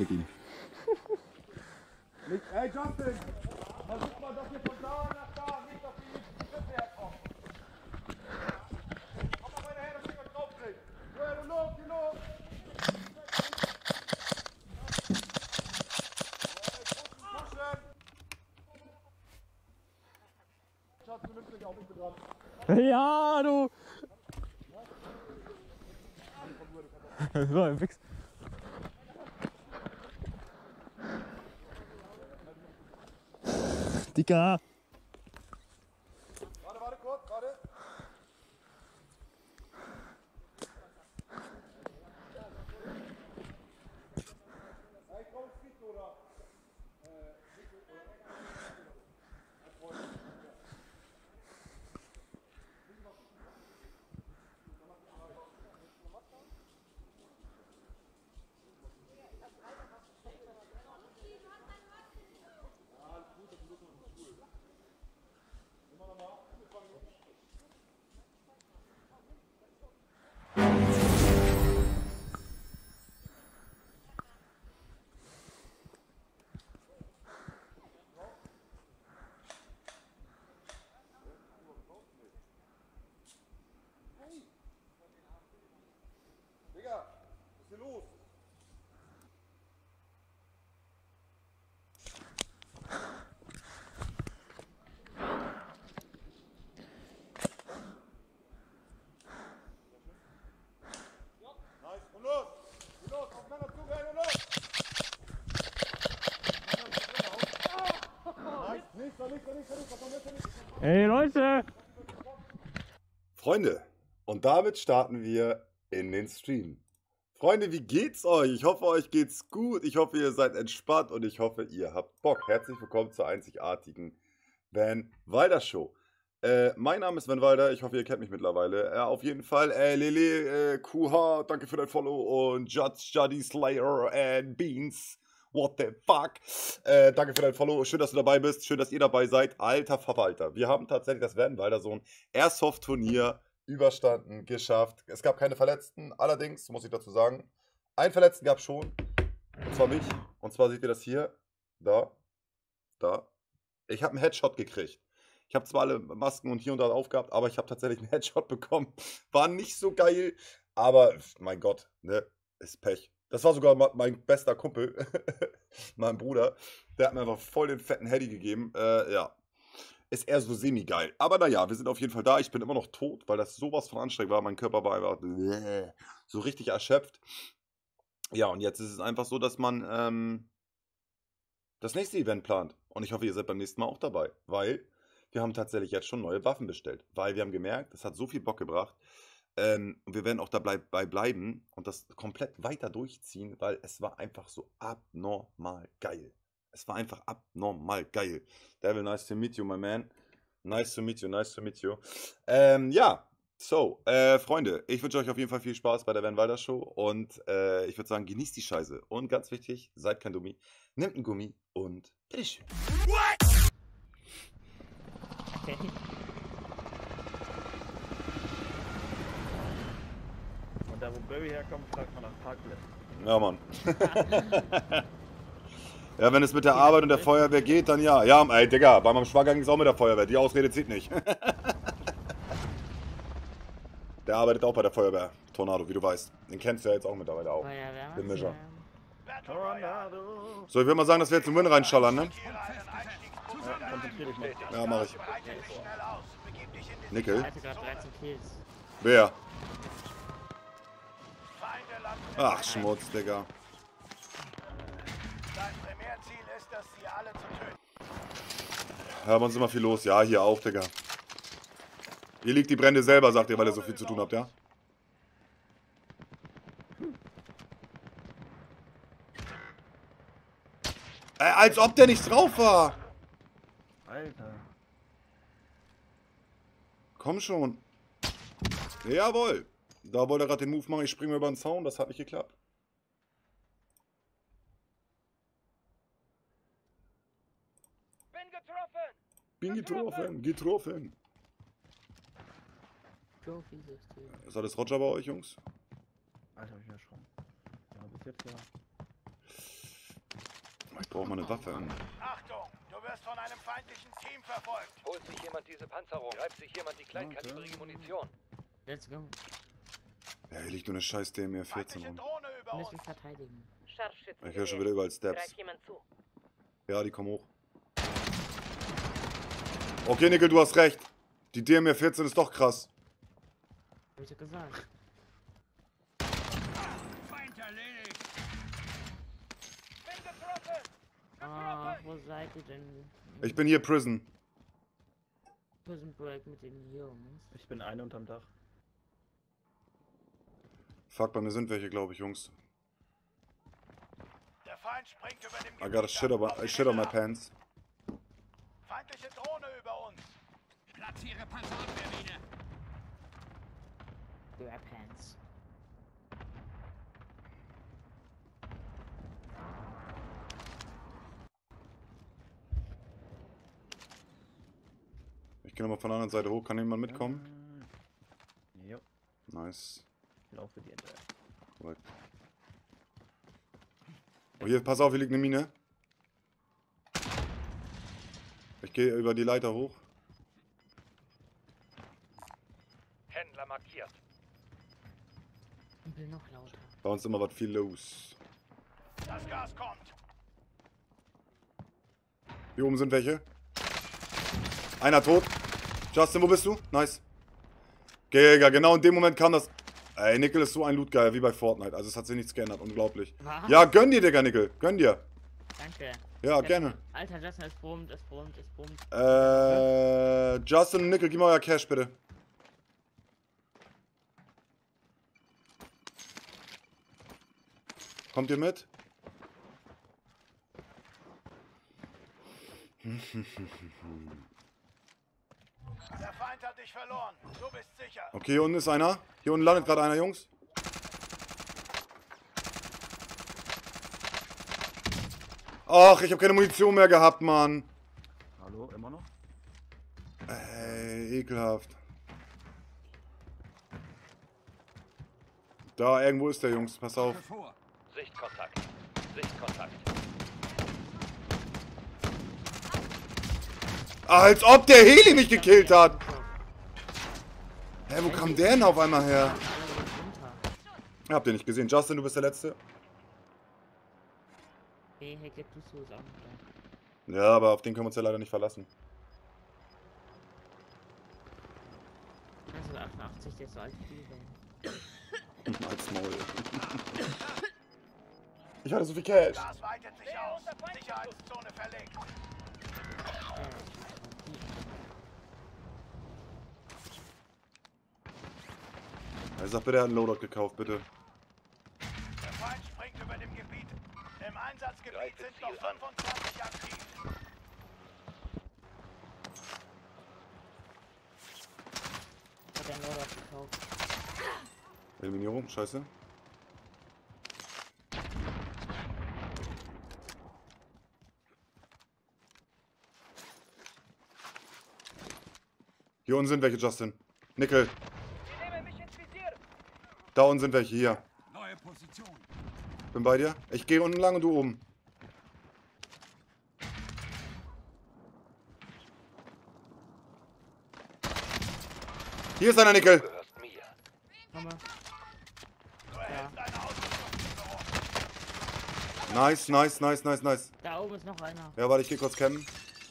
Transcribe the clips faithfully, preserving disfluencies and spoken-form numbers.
Fick ihn. Ey Justin, versuch mal, dass ihr von da nach da nicht auf die Schritte herkommt. Komm mal weiter her, dass ich euch draufkriege. Ja, du los, du los. Schatz, du nimmst dich auch nicht dran. Ja, du! Das war ein Fix. Dicker! Warte, warte kurz, warte. Ich glaube, es fliegt oder. Digga, was ist hier los? Nice, und los! Und los, aufeinander zugehen und los! Nice, nächster, nächster, nächster, nächster, nächster, nächster. Hey Leute! Freunde, und damit starten wir in den Stream. Freunde, wie geht's euch? Ich hoffe, euch geht's gut. Ich hoffe, ihr seid entspannt und ich hoffe, ihr habt Bock. Herzlich willkommen zur einzigartigen Van Wilder Show. Äh, mein Name ist Van Wilder. Ich hoffe, ihr kennt mich mittlerweile. Äh, auf jeden Fall, äh, Lele, äh, Q H, danke für dein Follow und Judge, Juddy, Slayer and Beans. What the fuck? Äh, danke für dein Follow. Schön, dass du dabei bist. Schön, dass ihr dabei seid. Alter Verwalter. Wir haben tatsächlich das Van Wilder so ein Airsoft-Turnier überstanden, geschafft. Es gab keine Verletzten. Allerdings, muss ich dazu sagen, einen Verletzten gab es schon. Und zwar mich. Und zwar seht ihr das hier. Da. Da. Ich habe einen Headshot gekriegt. Ich habe zwar alle Masken und hier und da aufgehabt, aber ich habe tatsächlich einen Headshot bekommen. War nicht so geil, aber mein Gott, ne, ist Pech. Das war sogar mein bester Kumpel, mein Bruder. Der hat mir einfach voll den fetten Heady gegeben. Äh, ja, ist eher so semi-geil. Aber naja, wir sind auf jeden Fall da. Ich bin immer noch tot, weil das sowas von anstrengend war. Mein Körper war einfach so richtig erschöpft. Ja, und jetzt ist es einfach so, dass man ähm, das nächste Event plant. Und ich hoffe, ihr seid beim nächsten Mal auch dabei, weil wir haben tatsächlich jetzt schon neue Waffen bestellt. Weil wir haben gemerkt, das hat so viel Bock gebracht. Ähm, und wir werden auch dabei bleiben und das komplett weiter durchziehen, weil es war einfach so abnormal geil. Es war einfach abnormal geil. Devil, nice to meet you, my man. Nice to meet you, nice to meet you. Ähm, ja, so, äh, Freunde, ich wünsche euch auf jeden Fall viel Spaß bei der Van Wilder Show und äh, ich würde sagen, genießt die Scheiße. Und ganz wichtig, seid kein Dummi, nehmt einen Gummi und bitteschön. Und da wo Barry herkommt, fragt man nach Parkplätzen. Ja, Mann. Ja, wenn es mit der Arbeit und der Feuerwehr geht, dann ja. Ja, ey, Digga, bei meinem Schwager ging es auch mit der Feuerwehr. Die Ausrede zieht nicht. Der arbeitet auch bei der Feuerwehr. Tornado, wie du weißt. Den kennst du ja jetzt auch mittlerweile auch. Den Mischer. So, ich würde mal sagen, dass wir jetzt den Win reinschallern, ne? Ja, konzentrier dich mal. Ja, mach ich. Nickel. Ich hatte gerade dreizehn Kills. Wer? Ach, Schmutz, Digga. Dein Primärziel ist es, sie alle zu töten. Ja, bei uns ist immer viel los. Ja, hier auch, Digga. Ihr liegt die Brände selber, sagt ihr, weil ihr so viel zu tun habt, ja? Ey, als ob der nicht drauf war. Alter. Komm schon. Jawohl. Da wollte er gerade den Move machen, ich springe über den Zaun, das hat nicht geklappt. Bin getroffen! Bin getroffen, getroffen. Ist alles Roger bei euch, Jungs? Alter, hab ich ja schon. Ja, bis jetzt ja. Ich brauche mal eine Waffe an. Achtung, du wirst von einem feindlichen Team verfolgt. Holt sich jemand diese Panzerung? Greift sich jemand die kleinkalibrige Munition? Let's go. Ja, hier liegt nur eine scheiß D M R vierzehn Feindliche rum. Drohne über Wir uns. müssen verteidigen. Scharfschützen. Ich höre schon wieder überall Steps. Greift jemand zu. Ja, die kommen hoch. Okay, Nickel, du hast recht. Die D M R vierzehn ist doch krass. Hab ich ja gesagt. Feind erledigt. Bin getroffen. Ah, wo seid ihr denn? Ich bin hier Prison. Prison Break mit den Jungs. Ich bin eine unterm Dach. Fuck, bei mir sind welche, glaube ich, Jungs. Der Feind springt über dem I got a shit, auf over, die I shit on my Männer. pants. Feindliche Drohne über uns. Platziere Panzerabwehrmine. Grab Hands. Ich gehe nochmal von der anderen Seite hoch. Kann jemand mitkommen? Jo, Nice. ich laufe die hinterher. Korrekt. Oh, hier, pass auf, hier liegt eine Mine. Ich gehe über die Leiter hoch. Händler markiert. Ich will noch lauter. Bei uns immer was viel los. Das Gas kommt. Hier oben sind welche. Einer tot. Justin, wo bist du? Nice. Digga, genau in dem Moment kam das. Ey, Nickel ist so ein Loot-Geil, wie bei Fortnite. Also es hat sich nichts geändert. Unglaublich. Was? Ja, gönn dir, Digga, Nickel. Gönn dir. Danke. Ja, gerne. Alter, Justin, es brummt, es brummt, es brummt. Äh, Justin und Nickel, gib mal euer Cash, bitte. Kommt ihr mit? Der Feind hat dich verloren. Du bist sicher. Okay, hier unten ist einer. Hier unten landet gerade einer, Jungs. Ach, ich habe keine Munition mehr gehabt, Mann. Hallo, immer noch? Ey, ekelhaft. Da, irgendwo ist der, Jungs. Pass auf. Sichtkontakt. Sichtkontakt. Als ob der Heli mich gekillt hat. Hä, wo kam der denn auf einmal her? Alle sind runter. Habt ihr nicht gesehen. Justin, du bist der Letzte. Hey, hey, gib du es auch noch da. Ja, aber auf den können wir uns ja leider nicht verlassen. neunzehnhundertachtundachtzig, der ist so alt wie die Welt. Als Maul. Ich hatte so viel Cash. Das weitet sich aus. Sicherheitszone verlegt. Er sagt bitte, er hat einen Loadout gekauft, bitte. Der Feind springt über dem Gebiet. Im Einsatzgebiet Greife sind noch Ziel an. fünfundzwanzig aktiv. Hat er einen Loadout gekauft. Eliminierung, scheiße. Hier unten sind welche, Justin. Nickel. Sie nehmen mich ins Visier. Da unten sind welche, hier. Neue Position. Bin bei dir. Ich gehe unten lang und du oben. Hier ist einer, Nickel. Du gehörst mir. Hammer. Du erhältst eine Ausrüstungslieferung. Nice, nice, nice, nice, nice. Da oben ist noch einer. Ja, warte, ich gehe kurz campen.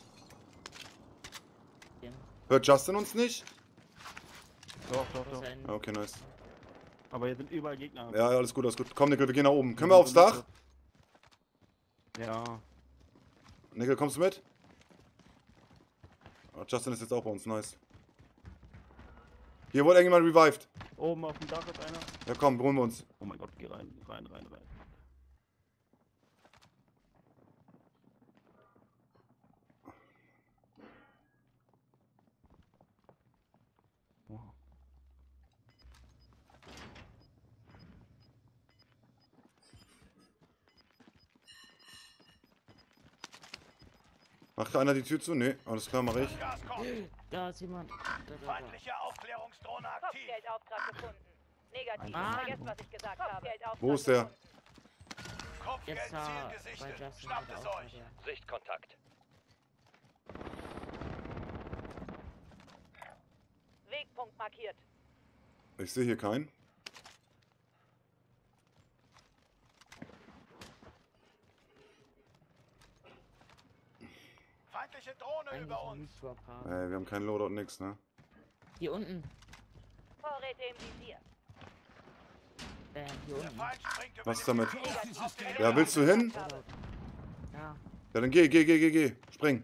Den. Hört Justin uns nicht? Doch, doch, Wo ist doch. er denn? Okay, nice. Aber hier sind überall Gegner. Ja, alles gut, alles gut. Komm, Nickel, wir gehen nach oben. Können wir aufs Dach? Ja. Nickel, kommst du mit? Oh, Justin ist jetzt auch bei uns, nice. Hier wurde irgendjemand revived. Oben auf dem Dach ist einer. Ja, komm, holen wir uns. Oh mein Gott, geh rein, rein, rein, rein. Wow. Macht einer die Tür zu? Nee, alles klar, mach ich. Gas kommt. Da ist jemand. Da, da, da. Feindliche Aufklärungsdrohne aktiv. Kopfgeldauftrag gefunden. Negativ. Ah. Vergesst, was ich gesagt habe. Wo ist der? Jetzt Kopfgeldziel da bei gesichtet. Justin Schnappt hat es auch euch. der. Sichtkontakt. Wegpunkt markiert. Ich sehe hier keinen. Feindliche Drohne Eigentlich über einen uns. Swap haben. Ey, wir haben keinen Loadout, nix, ne? Hier unten. Vorräte im Visier. Äh, hier Der unten. Feind springt über Was den damit? Negativ auf den Ja, Himmel. willst du hin? Loadout. Ja. Ja, dann geh, geh, geh, geh, geh. Spring.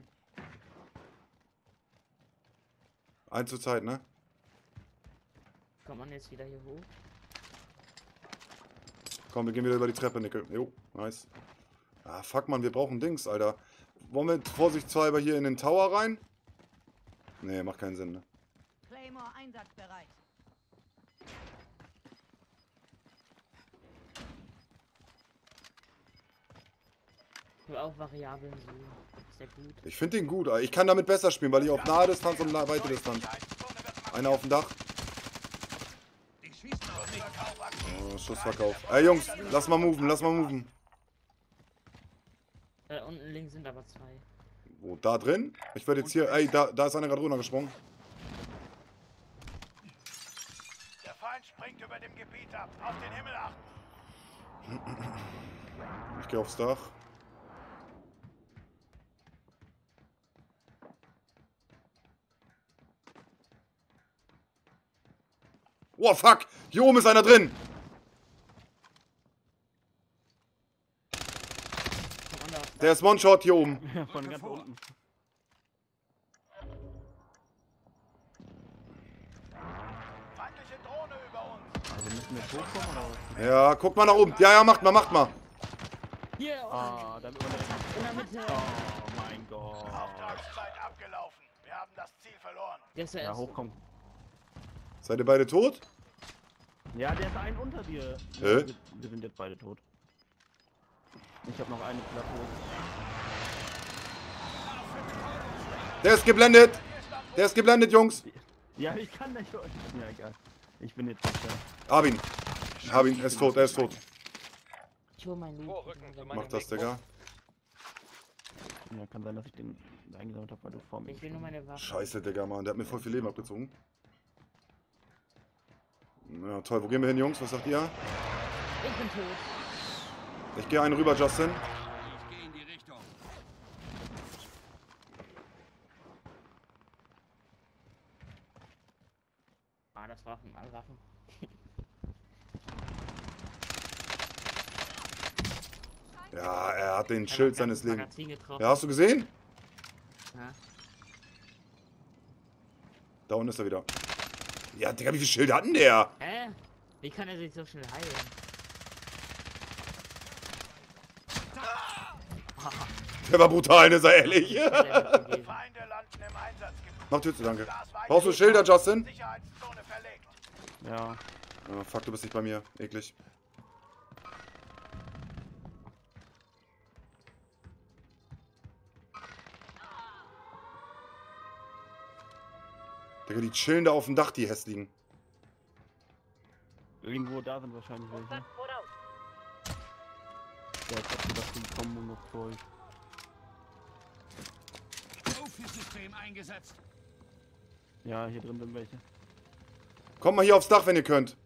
Eins zur Zeit, ne? Kommt man jetzt wieder hier hoch? Komm, wir gehen wieder über die Treppe, Nickel. Jo, nice. Ah, fuck, man, wir brauchen Dings, Alter. Wollen wir vorsichtshalber hier in den Tower rein? Nee, macht keinen Sinn, ne? Claymore einsatzbereit. Ich will auch Variablen suchen. Ist der gut? Ich finde den gut, Alter. Ich kann damit besser spielen, weil ich auf nahe Distanz und na- weite Distanz. Einer auf dem Dach. Oh, Schussverkauf. Ey, Jungs, lass mal moven, lass mal moven. Äh, unten links sind aber zwei. Wo, da drin? Ich werde jetzt hier... Ey, da, da ist einer gerade runtergesprungen. Der Feind springt über dem Gebiet ab. Auf den Himmel achten. Ich gehe aufs Dach. Oh, fuck! Hier oben ist einer drin! Komm, under aufs Der ist One-Shot hier oben. Von ganz unten. Feindliche Drohne über uns. Also müssen wir jetzt hochkommen oder was? Ja, guck mal nach oben. Ja, ja, macht mal, macht mal. Hier, oh, Ah, da über der in der Mitte. Oh mein Gott. Auftragszeit abgelaufen. Wir haben das Ziel verloren. Der ist der Ja, erste. hochkommen. Seid ihr beide tot? Ja, der ist ein unter dir. Hä? Wir, wir sind jetzt beide tot. Ich habe noch eine Platte. Der ist geblendet. Der ist geblendet, Jungs. Ja, ich kann nicht. Ja, egal. Ich bin jetzt nicht da. Hab ihn. Hab ihn. Er ist tot, er ist tot. Ich hol meinen Loot. Vorrücken zu meinem Mach das, Wegpunkt. Digga. Ja, kann sein, dass ich den eingesammelt habe, weil du vor mir Ich will nur meine Waffe. Scheiße, Digga, Mann. Der hat mir voll viel Leben abgezogen. Ja, toll. Wo gehen wir hin, Jungs? Was sagt ihr? Ich bin tot. Ich gehe einen rüber, Justin. Ich gehe in die Richtung. Ah, das Waffen, alle Waffen. Ja, er hat den Er Schild hat seines ganzes Lebens. Magazin getroffen. Ja, hast du gesehen? Ja. Da unten ist er wieder. Ja, Digga, wie viele Schilde hat denn der? Hä? Wie kann er sich so schnell heilen? Der war brutal, ne, sei ehrlich. Sehr gut gewesen. Feinde landen im Einsatzgebiet. Mach Tüte, danke. Das war Brauchst du die Schilder, Justin? Sicherheitszone verlegt. Ja. Ah, fuck, du bist nicht bei mir. Eklig. Digga, die chillen da auf dem Dach, die hässlichen. Irgendwo da sind wahrscheinlich welche. Kontakt voraus. Der hat gerade gedacht, die kommen noch vor euch. Profi-System eingesetzt. Ja, hier drin sind welche. Kommt mal hier aufs Dach, wenn ihr könnt.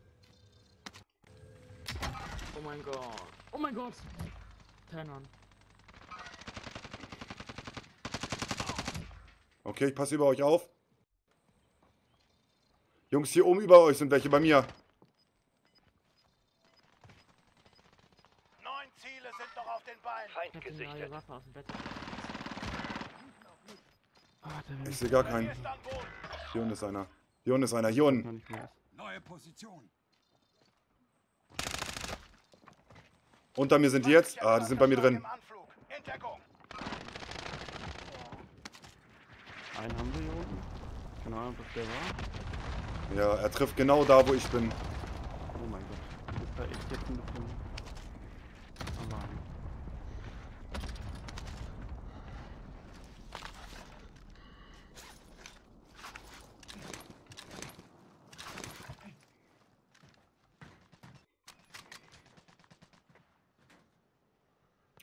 Oh mein Gott. Oh mein Gott. Turn on. Okay, ich passe über euch auf. Jungs, hier oben über euch sind welche bei mir. Neun Ziele sind noch auf den Beinen. Feind Ich hab die neue gesichtet. Waffe auf dem Bett. Ah, der Ich sehe gar Hier keinen. ist an Boden. Hier unten ist einer. Hier unten ist einer. Hier unten. kann nicht mehr. Neue Position. Unter mir sind die jetzt. Ah, die sind bei mir drin. Im Anflug. In Deckung. Einen haben wir hier unten. Keine Ahnung, was der war. Ja, er trifft genau da, wo ich bin. Oh mein Gott. Das ist da echt jetzt ein bisschen Alarm.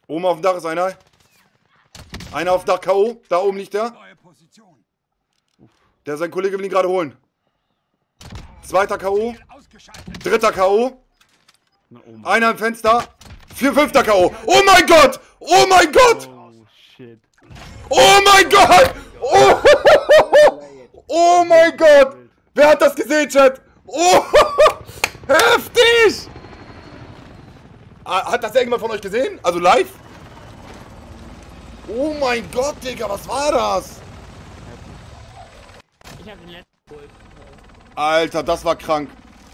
Oben auf dem Dach ist einer. Einer auf dem Dach K O. Da oben liegt er. Neue Position. Der, sein Kollege will ihn gerade holen. Zweiter K O. Ziel ausgeschaltet. Dritter K O. Na, oh Mann. Einer im Fenster. Vier, fünfter K O. Oh mein Gott! Oh mein Gott! Oh, shit. Oh mein Gott! Oh, oh mein Gott! Wer hat das gesehen, Chat? Oh, heftig! Ah, hat das irgendjemand von euch gesehen? Also live? Oh mein Gott, Digga, was war das? Ich hab den letzten geholt. Alter, das war krank.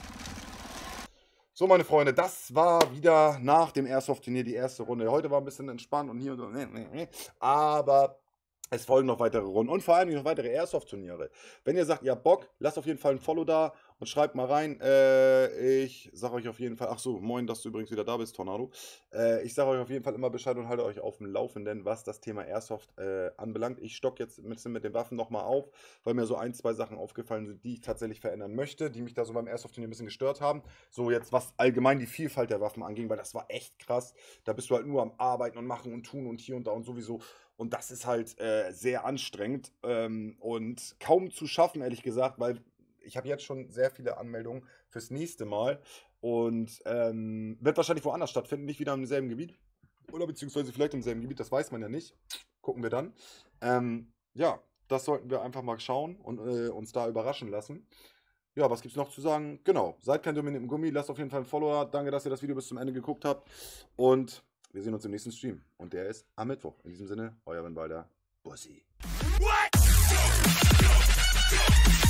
So, meine Freunde, das war wieder nach dem Airsoft-Turnier die erste Runde. Heute war ein bisschen entspannt und hier und so. Aber es folgen noch weitere Runden und vor allem noch weitere Airsoft-Turniere. Wenn ihr sagt, ihr habt Bock, lasst auf jeden Fall ein Follow da und schreibt mal rein. Äh, ich sage euch auf jeden Fall, ach so, moin, dass du übrigens wieder da bist, Tornado. Äh, ich sage euch auf jeden Fall immer Bescheid und halte euch auf dem Laufenden, was das Thema Airsoft äh, anbelangt. Ich stocke jetzt mit, mit den Waffen nochmal auf, weil mir so ein, zwei Sachen aufgefallen sind, die ich tatsächlich verändern möchte, die mich da so beim Airsoft-Turnier ein bisschen gestört haben. So jetzt, was allgemein die Vielfalt der Waffen anging, weil das war echt krass. Da bist du halt nur am Arbeiten und Machen und Tun und hier und da und sowieso. Und das ist halt äh, sehr anstrengend ähm, und kaum zu schaffen, ehrlich gesagt, weil ich habe jetzt schon sehr viele Anmeldungen fürs nächste Mal und ähm, wird wahrscheinlich woanders stattfinden, nicht wieder im selben Gebiet oder beziehungsweise vielleicht im selben Gebiet, das weiß man ja nicht. Gucken wir dann. Ähm, ja, das sollten wir einfach mal schauen und äh, uns da überraschen lassen. Ja, was gibt's noch zu sagen? Genau, seid kein Dominik im Gummi, lasst auf jeden Fall einen Follower. Danke, dass ihr das Video bis zum Ende geguckt habt und wir sehen uns im nächsten Stream. Und der ist am Mittwoch. In diesem Sinne, euer Winbalder. Bussi. What?